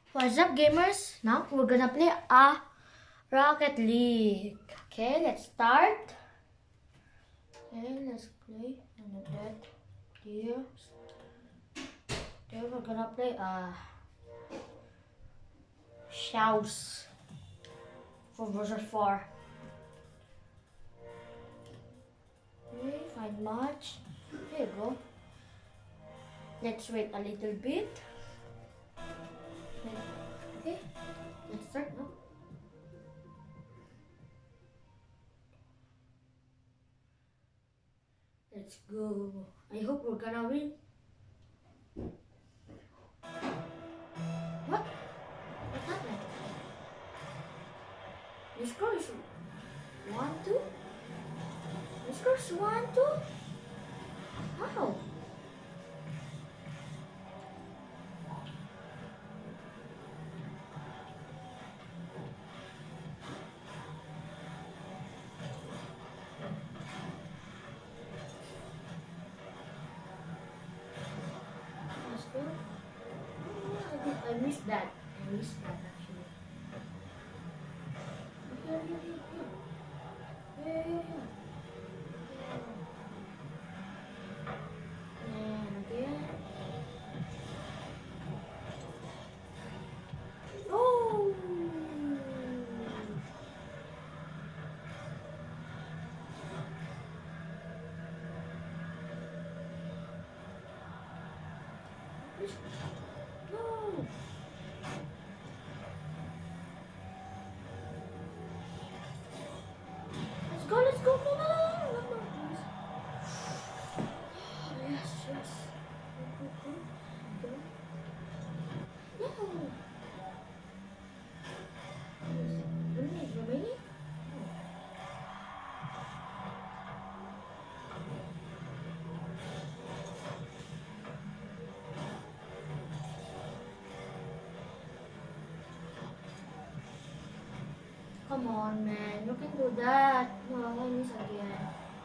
What's up, gamers? Now we're gonna play a Rocket League. Okay, let's start. Okay, let's play on that here. Okay, we're gonna play Shouse for version 4. Okay, find match. There you go. Let's wait a little bit. Okay, let's start now. Let's go. I hope we're gonna win. What? What happened? The score is 1-2? The score is 1-2? How? I missed that. I missed that actually. Yeah. And again. Oh! No! Let's go, no, please. Yes. No. Remaining? Come on, man. You can do that. No, I miss again.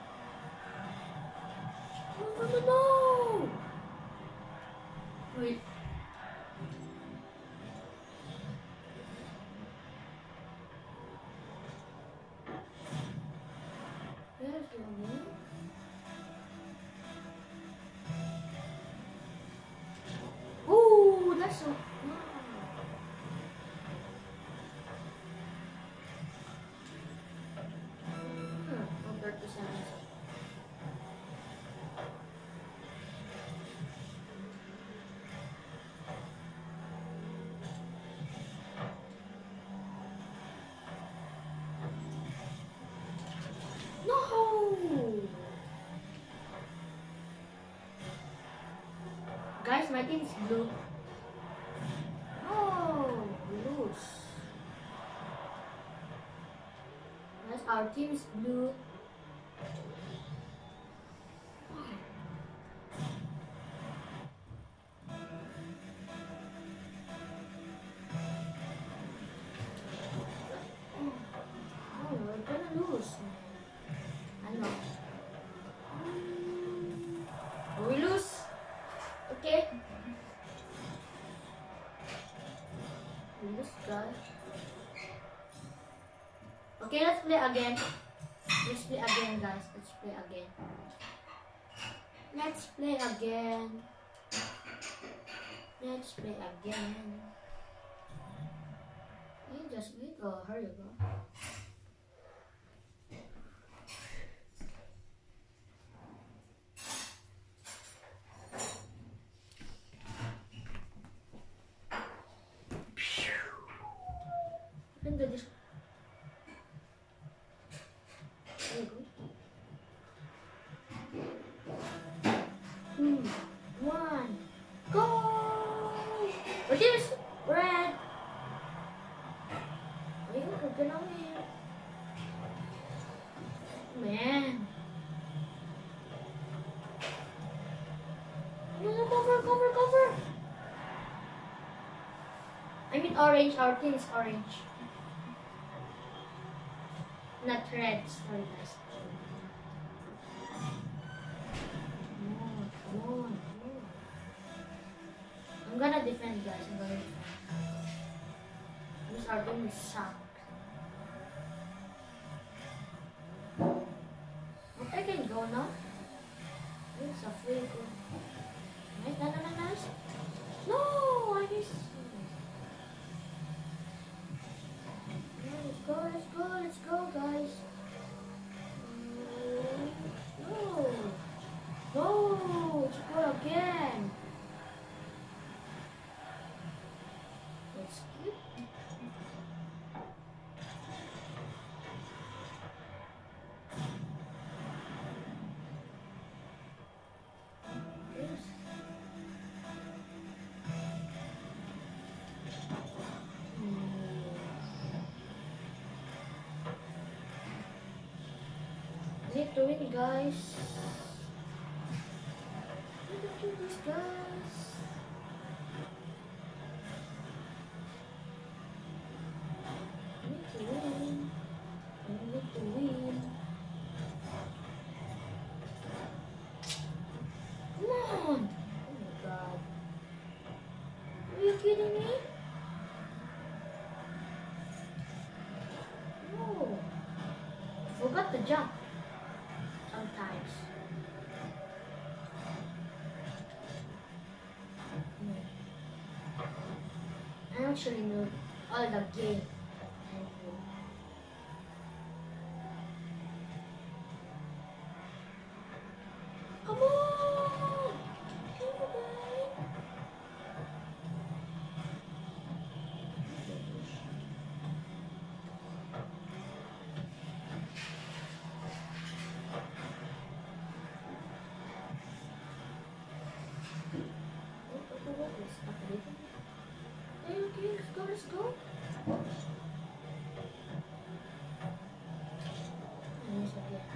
No! Wait. There's the one. Oh, that's so... Compared to 7. No! Guys, my team is blue. Oh, blues. Guys, our team is blue. Oh, we're gonna lose. I know. We lose. Okay. We lose, guys. Okay, let's play again. Let's play again, guys. Let's play again. Let's play again. Let's play again. Hey, just wait. Oh, here you go. You can do this. There you go. 2, 1, go! But here's red. Ayun, we're gonna win. Man. No, cover. I mean orange. Our team is orange. Not red. Sorry, guys. Come on. I'm gonna defend, guys. I'm gonna defend. This argument sucks. But I can go now. It's a free go. Nice, nice. No, I missed. Let's go, guys. No. No, let's go again. Let's skip. Is it doing, guys? Look at this, guys. I need to win. I need to win. Come on! Oh my god. Are you kidding me? No. I forgot to jump. Sometimes. I actually know all the game. Come on! Come on! Okay, let's go. I miss again.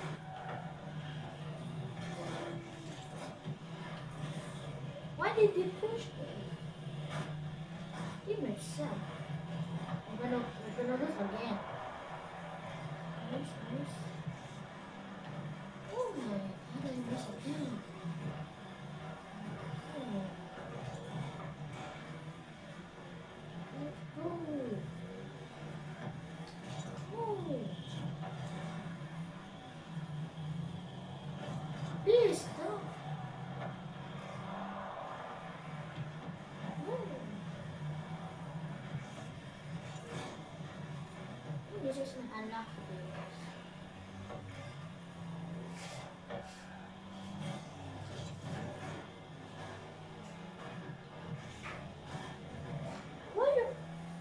Why did they push me? Give myself. We're gonna lose again. Nice. Oh my god, I miss again. Oh. Let's go. Oh. Please stop. No. This is an unlocked videos. Why you?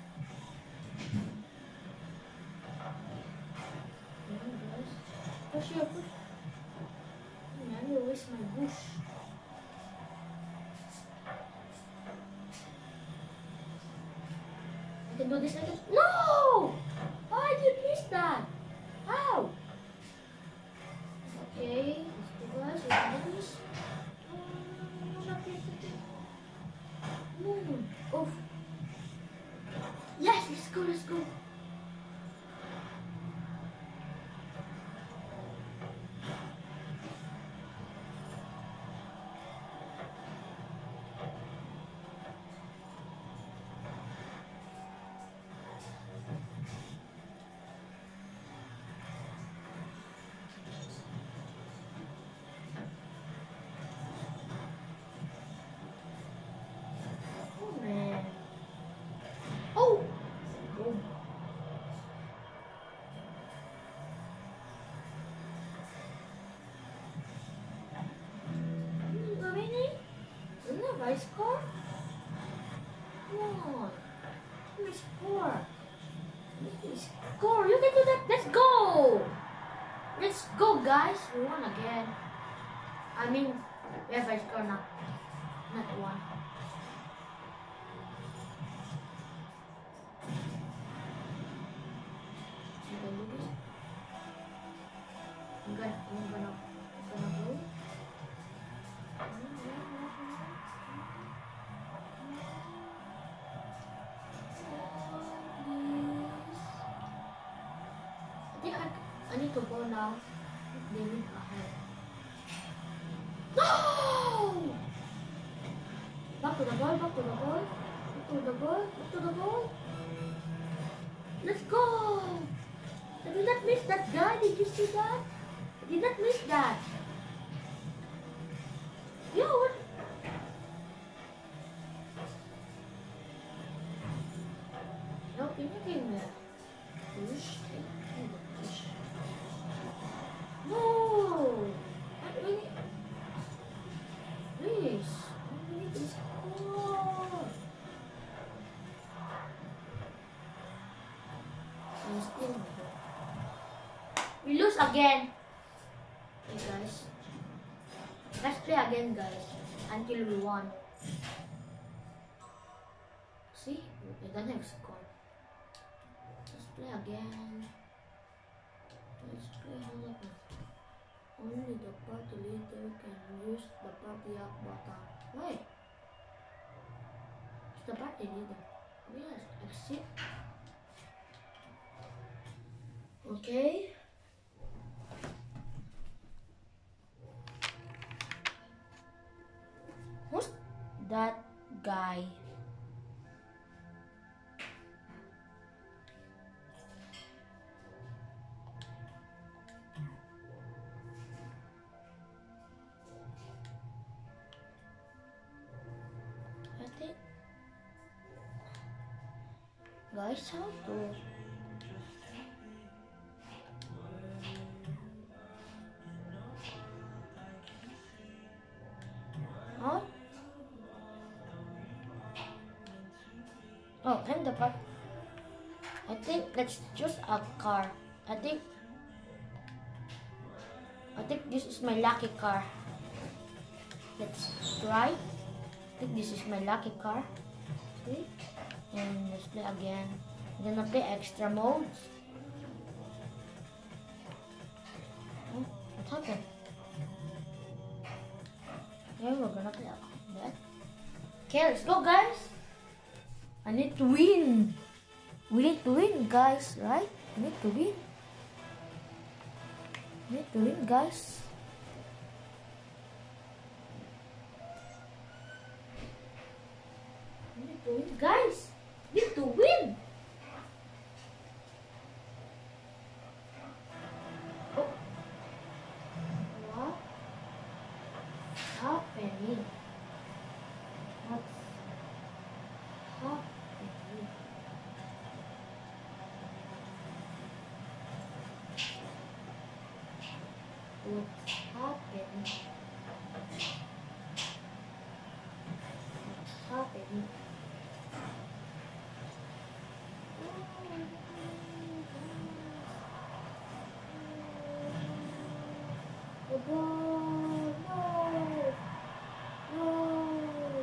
Push your push. Man, you waste my bush. I can do this. No! Why did you miss that? How? Okay, let's go, guys. Let's do this. No. Oh. Yes, let's go. Oh man. Oh. Oh. Really? Isn't that my score? Come on. Give me score. Score. You can do that. Let's go. Let's go, guys. We won again. I mean, we have a score now. Not one. You can do this. I'm gonna go. I think I need to go now. They need ahead. No! Back to the ball. Let's go! I did not miss that guy. Did you see that? I did not miss that. Yo, what? No, anything there. Push. Push. No! I really... Please. I need to score. And still we lose again. Hey guys. Let's play again, guys. Until we won. See? We don't have score. Let's play again. Let's play all of it. Only the party leader can use the party up button. Why? It's the party leader. Yes, exit. Okay. Who's that guy? I think, guys, how to? Huh? Oh, and the part. I think let's choose a car. I think this is my lucky car. Let's try. I think this is my lucky car. See? And let's play again. I'm gonna play extra modes. Oh, what happened? Yeah, we're gonna play that. Okay, let's go, guys. I need to win. We need to win, guys, right? We need to win. We need to win, guys. We need to win, guys. We need to win. Oh. What happening? What's happening? What's happening? What's happening? Oh, no! No!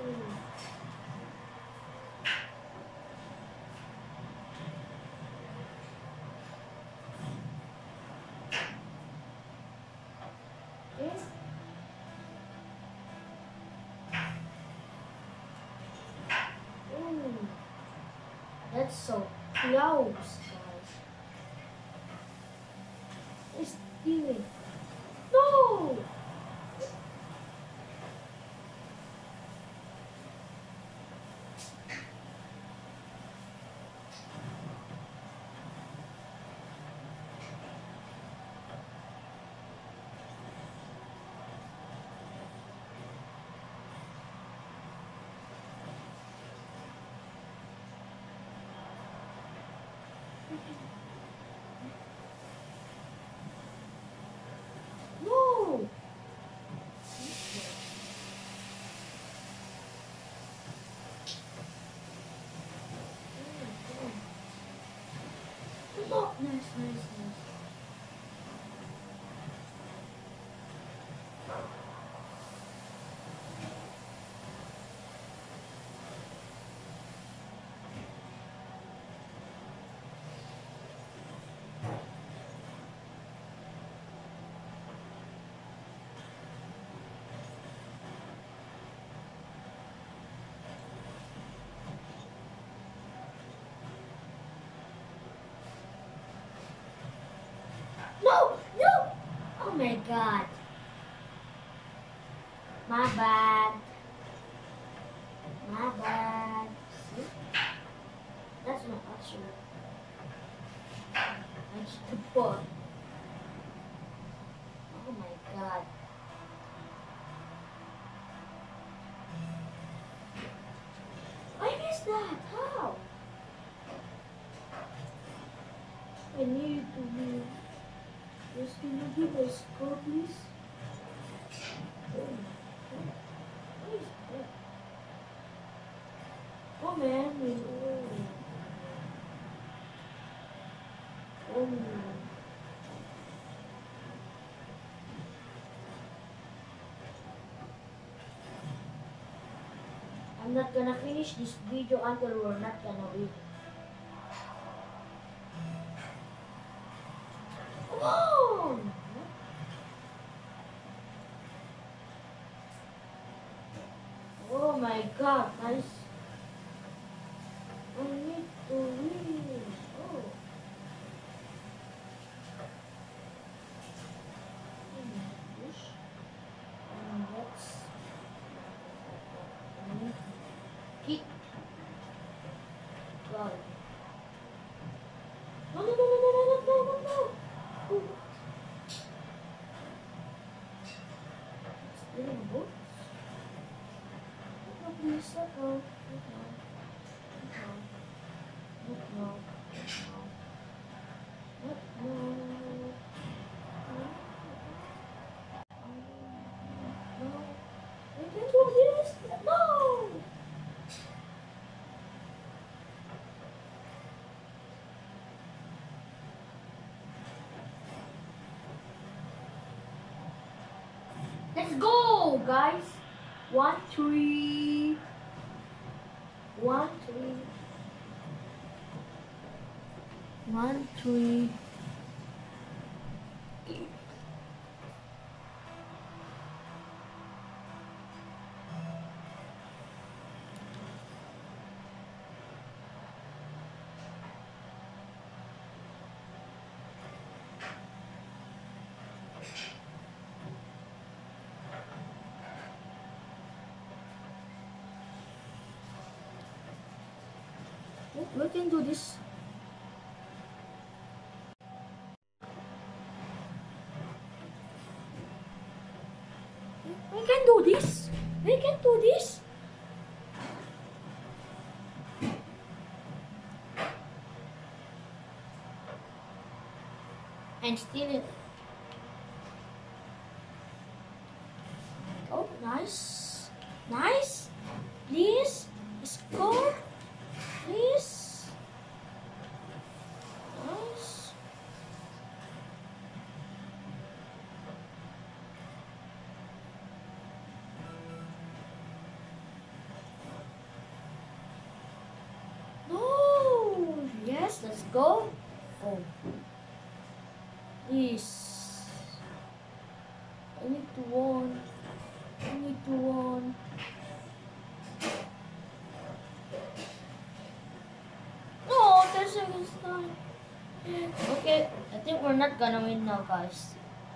Yes. Ooh, that's so close, guys. It's doing. No! No! No! Nice. No! No! Oh my god. My bad. My bad. See? That's not actually. What? Oh my god. I missed that. How? I need to be. Just can you give a score, please? Oh my god. What is that? Oh man. Oh. Oh. I'm not gonna finish this video until we're not gonna win. Come on! Oh my god, nice. I need to win. Oh. Push. And let's kick. Wow. No, no, no, no, no, no, no, no, no. Ooh. It's getting good. No, please, let go. Let go. Let go. Let go. Let go. No. I can do this. No. Let's go, guys. 1, 3. 1, 3. 1, 3. We can do this. We can do this. We can do this. And steal it. Oh, nice. Nice. Please score. Please. Nice. No. Yes, let's go. Oh. Please. I need to win. I need to win. No, 10 seconds time. Okay, I think we're not gonna win now, guys.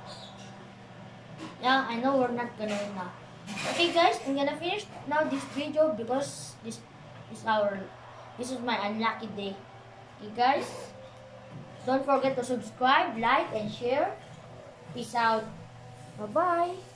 Yeah, I know we're not gonna win now. Okay, guys, I'm gonna finish now this video because this is my unlucky day. Okay, guys, don't forget to subscribe, like, and share. Peace out. Bye bye.